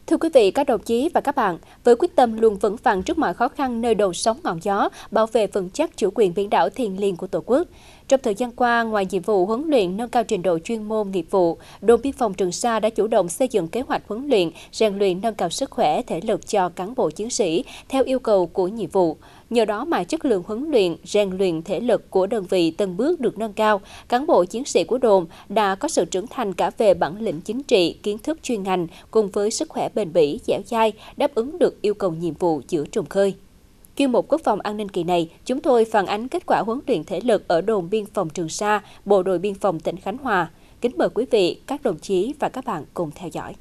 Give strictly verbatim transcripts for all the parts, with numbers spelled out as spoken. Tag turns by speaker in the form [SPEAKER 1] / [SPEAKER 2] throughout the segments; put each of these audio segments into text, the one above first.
[SPEAKER 1] Thưa quý vị, các đồng chí và các bạn, với quyết tâm luôn vững vàng trước mọi khó khăn nơi đầu sóng ngọn gió, bảo vệ vững chắc chủ quyền biển đảo thiêng liêng của Tổ quốc. Trong thời gian qua, ngoài nhiệm vụ huấn luyện nâng cao trình độ chuyên môn nghiệp vụ, đồn biên phòng Trường Sa đã chủ động xây dựng kế hoạch huấn luyện, rèn luyện nâng cao sức khỏe, thể lực cho cán bộ chiến sĩ theo yêu cầu của nhiệm vụ. Nhờ đó mà chất lượng huấn luyện, rèn luyện thể lực của đơn vị từng bước được nâng cao, cán bộ chiến sĩ của đồn đã có sự trưởng thành cả về bản lĩnh chính trị, kiến thức chuyên ngành cùng với sức khỏe bền bỉ, dẻo dai, đáp ứng được yêu cầu nhiệm vụ giữa trùng khơi. Chuyên mục Quốc phòng an ninh kỳ này, chúng tôi phản ánh kết quả huấn luyện thể lực ở đồn biên phòng Trường Sa, Bộ đội biên phòng tỉnh Khánh Hòa. Kính mời quý vị, các đồng chí và các bạn cùng theo dõi.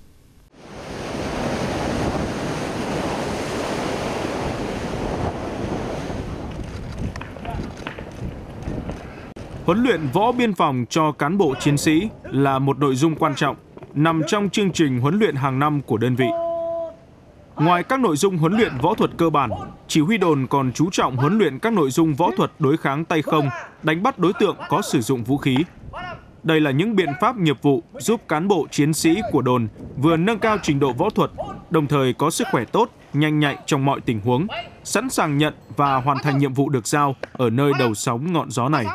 [SPEAKER 2] Huấn luyện võ biên phòng cho cán bộ chiến sĩ là một nội dung quan trọng nằm trong chương trình huấn luyện hàng năm của đơn vị. Ngoài các nội dung huấn luyện võ thuật cơ bản, chỉ huy đồn còn chú trọng huấn luyện các nội dung võ thuật đối kháng tay không, đánh bắt đối tượng có sử dụng vũ khí. Đây là những biện pháp nghiệp vụ giúp cán bộ chiến sĩ của đồn vừa nâng cao trình độ võ thuật, đồng thời có sức khỏe tốt, nhanh nhạy trong mọi tình huống, sẵn sàng nhận và hoàn thành nhiệm vụ được giao ở nơi đầu sóng ngọn gió này.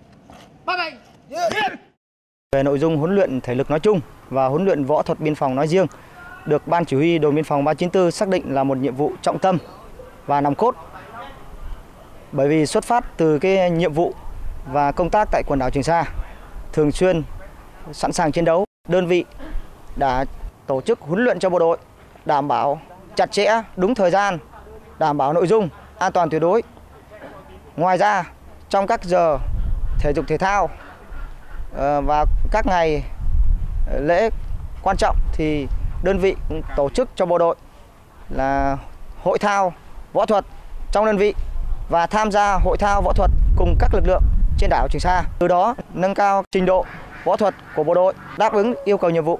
[SPEAKER 3] Về nội dung huấn luyện thể lực nói chung và huấn luyện võ thuật biên phòng nói riêng, được Ban Chỉ huy đồn biên phòng ba chín tư xác định là một nhiệm vụ trọng tâm và nòng cốt. Bởi vì xuất phát từ cái nhiệm vụ và công tác tại quần đảo Trường Sa, thường xuyên sẵn sàng chiến đấu, đơn vị đã tổ chức huấn luyện cho bộ đội, đảm bảo chặt chẽ, đúng thời gian, đảm bảo nội dung, an toàn tuyệt đối. Ngoài ra, trong các giờ thể dục thể thao và các ngày lễ quan trọng thì đơn vị cũng tổ chức cho bộ đội là hội thao võ thuật trong đơn vị và tham gia hội thao võ thuật cùng các lực lượng trên đảo Trường Sa. Từ đó nâng cao trình độ võ thuật của bộ đội đáp ứng yêu cầu nhiệm vụ.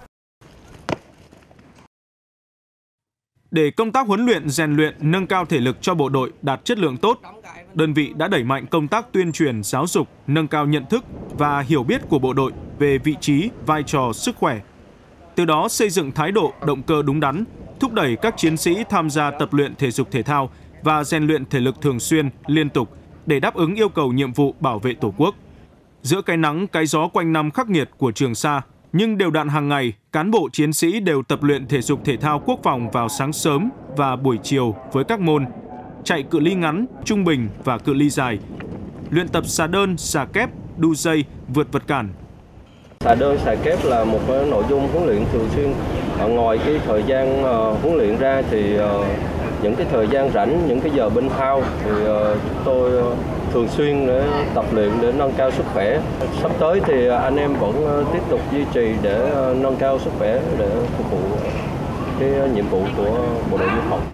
[SPEAKER 2] Để công tác huấn luyện, rèn luyện, nâng cao thể lực cho bộ đội đạt chất lượng tốt, đơn vị đã đẩy mạnh công tác tuyên truyền, giáo dục, nâng cao nhận thức và hiểu biết của bộ đội về vị trí, vai trò, sức khỏe. Từ đó xây dựng thái độ, động cơ đúng đắn, thúc đẩy các chiến sĩ tham gia tập luyện thể dục thể thao và rèn luyện thể lực thường xuyên, liên tục để đáp ứng yêu cầu nhiệm vụ bảo vệ Tổ quốc. Giữa cái nắng, cái gió quanh năm khắc nghiệt của Trường Sa, nhưng đều đặn hàng ngày, cán bộ chiến sĩ đều tập luyện thể dục thể thao quốc phòng vào sáng sớm và buổi chiều với các môn chạy cự ly ngắn, trung bình và cự ly dài, luyện tập xà đơn, xà kép, đu dây, vượt vật cản.
[SPEAKER 4] Xà đơn, xà kép là một cái nội dung huấn luyện thường xuyên. Ngoài cái thời gian uh, huấn luyện ra thì uh, những cái thời gian rảnh, những cái giờ bên thao thì uh, chúng tôi uh, thường xuyên để tập luyện để nâng cao sức khỏe. Sắp tới thì anh em vẫn tiếp tục duy trì để nâng cao sức khỏe để phục vụ cái nhiệm vụ của bộ đội biên phòng.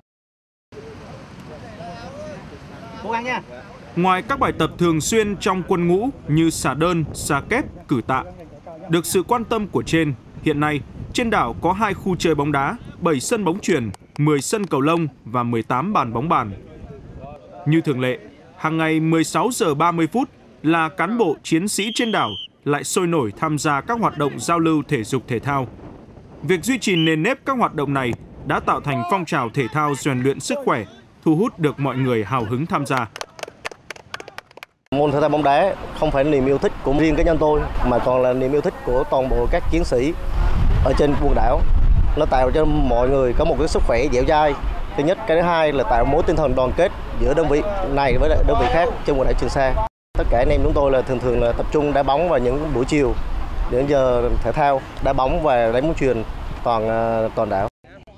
[SPEAKER 3] Cố gắng nha.
[SPEAKER 2] Ngoài các bài tập thường xuyên trong quân ngũ như xà đơn, xà kép, cử tạ, được sự quan tâm của trên, hiện nay trên đảo có hai khu chơi bóng đá, bảy sân bóng chuyền, mười sân cầu lông và mười tám bàn bóng bàn. Như thường lệ, hàng ngày mười sáu giờ ba mươi phút là cán bộ chiến sĩ trên đảo lại sôi nổi tham gia các hoạt động giao lưu thể dục thể thao. Việc duy trì nền nếp các hoạt động này đã tạo thành phong trào thể thao rèn luyện sức khỏe, thu hút được mọi người hào hứng tham gia.
[SPEAKER 5] Môn thể thao bóng đá không phải là niềm yêu thích của riêng cá nhân tôi mà còn là niềm yêu thích của toàn bộ các chiến sĩ ở trên quần đảo. Nó tạo cho mọi người có một cái sức khỏe dẻo dai. Thứ nhất, cái thứ hai là tạo mối tinh thần đoàn kết giữa đơn vị này với đơn vị khác trên quần đảo Trường Sa. Tất cả anh em chúng tôi là thường thường là tập trung đá bóng vào những buổi chiều đến giờ thể thao, đá bóng và đánh bóng chuyền toàn toàn đảo.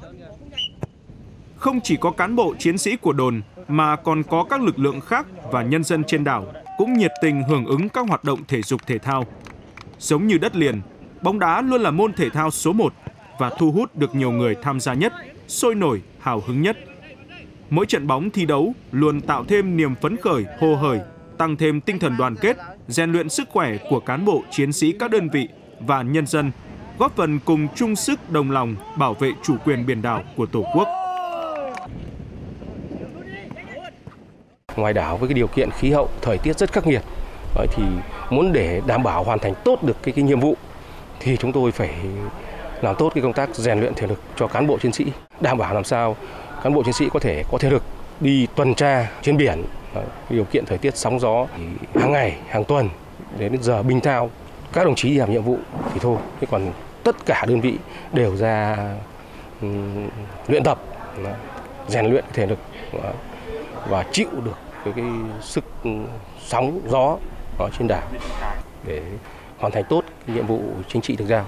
[SPEAKER 2] Không chỉ có cán bộ chiến sĩ của đồn mà còn có các lực lượng khác và nhân dân trên đảo cũng nhiệt tình hưởng ứng các hoạt động thể dục thể thao. Giống như đất liền, bóng đá luôn là môn thể thao số một và thu hút được nhiều người tham gia nhất, sôi nổi, hào hứng nhất. Mỗi trận bóng thi đấu luôn tạo thêm niềm phấn khởi, hồ hởi, tăng thêm tinh thần đoàn kết, rèn luyện sức khỏe của cán bộ chiến sĩ các đơn vị và nhân dân, góp phần cùng chung sức đồng lòng bảo vệ chủ quyền biển đảo của Tổ quốc.
[SPEAKER 6] Ngoài đảo với cái điều kiện khí hậu, thời tiết rất khắc nghiệt, thì muốn để đảm bảo hoàn thành tốt được cái, cái nhiệm vụ thì chúng tôi phải làm tốt cái công tác rèn luyện thể lực cho cán bộ chiến sĩ, đảm bảo làm sao cán bộ chiến sĩ có thể có thể lực đi tuần tra trên biển, điều kiện thời tiết sóng gió hàng ngày, hàng tuần đến giờ binh thao. Các đồng chí đi làm nhiệm vụ thì thôi, thế còn tất cả đơn vị đều ra um, luyện tập, rèn luyện thể lực và, và chịu được cái, cái sức sóng gió ở trên đảo để hoàn thành tốt cái nhiệm vụ chính trị được giao.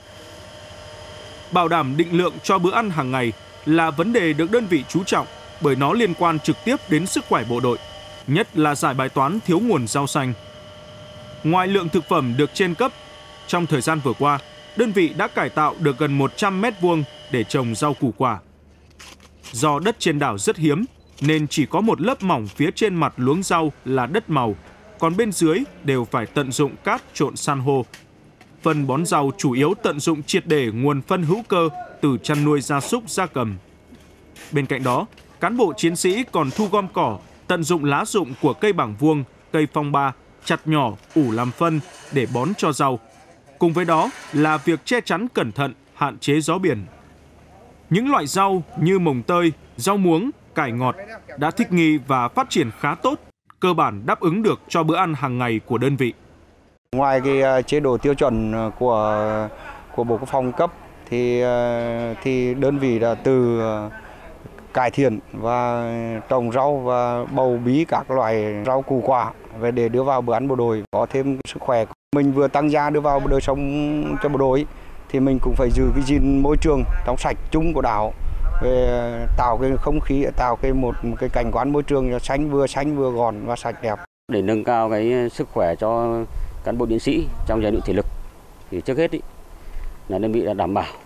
[SPEAKER 2] Bảo đảm định lượng cho bữa ăn hàng ngày là vấn đề được đơn vị chú trọng bởi nó liên quan trực tiếp đến sức khỏe bộ đội, nhất là giải bài toán thiếu nguồn rau xanh. Ngoài lượng thực phẩm được trên cấp, trong thời gian vừa qua, đơn vị đã cải tạo được gần một trăm mét vuông để trồng rau củ quả. Do đất trên đảo rất hiếm, nên chỉ có một lớp mỏng phía trên mặt luống rau là đất màu, còn bên dưới đều phải tận dụng cát trộn san hô. Phân bón rau chủ yếu tận dụng triệt để nguồn phân hữu cơ từ chăn nuôi gia súc gia cầm. Bên cạnh đó, cán bộ chiến sĩ còn thu gom cỏ, tận dụng lá rụng của cây bảng vuông, cây phong ba, chặt nhỏ, ủ làm phân để bón cho rau. Cùng với đó là việc che chắn cẩn thận, hạn chế gió biển. Những loại rau như mồng tơi, rau muống, cải ngọt đã thích nghi và phát triển khá tốt, cơ bản đáp ứng được cho bữa ăn hàng ngày của đơn vị.
[SPEAKER 7] Ngoài cái chế độ tiêu chuẩn của của Bộ Quốc phòng cấp thì thì đơn vị đã từ cải thiện và trồng rau và bầu bí các loại rau củ quả về để đưa vào bữa ăn bộ đội có thêm sức khỏe. Mình vừa tăng gia đưa vào đời sống cho bộ đội thì mình cũng phải giữ cái gìn môi trường trong sạch chung của đảo, về tạo cái không khí, tạo cái một cái cảnh quan môi trường xanh, vừa xanh vừa gọn và sạch đẹp.
[SPEAKER 8] Để nâng cao cái sức khỏe cho cán bộ chiến sĩ trong rèn luyện thể lực thì trước hết ý, là đơn vị đã đảm bảo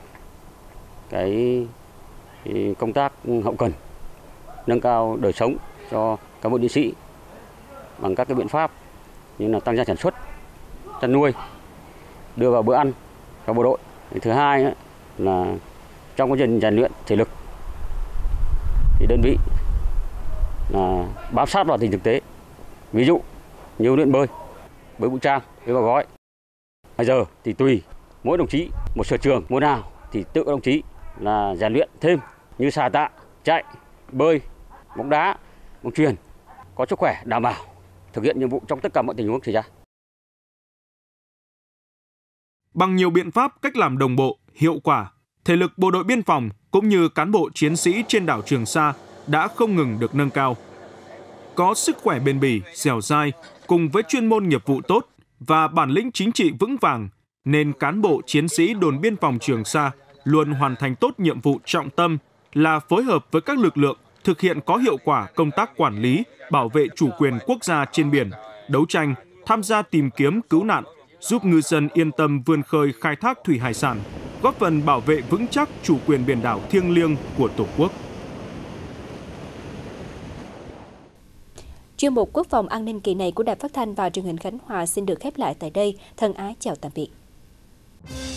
[SPEAKER 8] cái, cái công tác hậu cần, nâng cao đời sống cho cán bộ chiến sĩ bằng các cái biện pháp như là tăng gia sản xuất, chăn nuôi, đưa vào bữa ăn cho bộ đội. Thứ hai ấy, là trong quá trình rèn luyện thể lực thì đơn vị là bám sát vào tình thực tế. Ví dụ như luyện bơi, bơi vũ trang, bơi vào gói. Bây giờ thì tùy mỗi đồng chí một sở trường, môn nào thì tự đồng chí là rèn luyện thêm như xà tạ, chạy, bơi, bóng đá, bóng chuyền, có sức khỏe đảm bảo thực hiện nhiệm vụ trong tất cả mọi tình huống xảy ra.
[SPEAKER 2] Bằng nhiều biện pháp, cách làm đồng bộ, hiệu quả, thể lực bộ đội biên phòng cũng như cán bộ chiến sĩ trên đảo Trường Sa đã không ngừng được nâng cao. Có sức khỏe bền bỉ, dẻo dai, cùng với chuyên môn nghiệp vụ tốt và bản lĩnh chính trị vững vàng, nên cán bộ chiến sĩ đồn biên phòng Trường Sa luôn hoàn thành tốt nhiệm vụ trọng tâm là phối hợp với các lực lượng thực hiện có hiệu quả công tác quản lý, bảo vệ chủ quyền quốc gia trên biển, đấu tranh, tham gia tìm kiếm cứu nạn, giúp ngư dân yên tâm vươn khơi khai thác thủy hải sản, góp phần bảo vệ vững chắc chủ quyền biển đảo thiêng liêng của Tổ quốc.
[SPEAKER 1] Chuyên mục Quốc phòng an ninh kỳ này của Đài Phát thanh và Truyền hình Khánh Hòa xin được khép lại tại đây. Thân ái chào tạm biệt.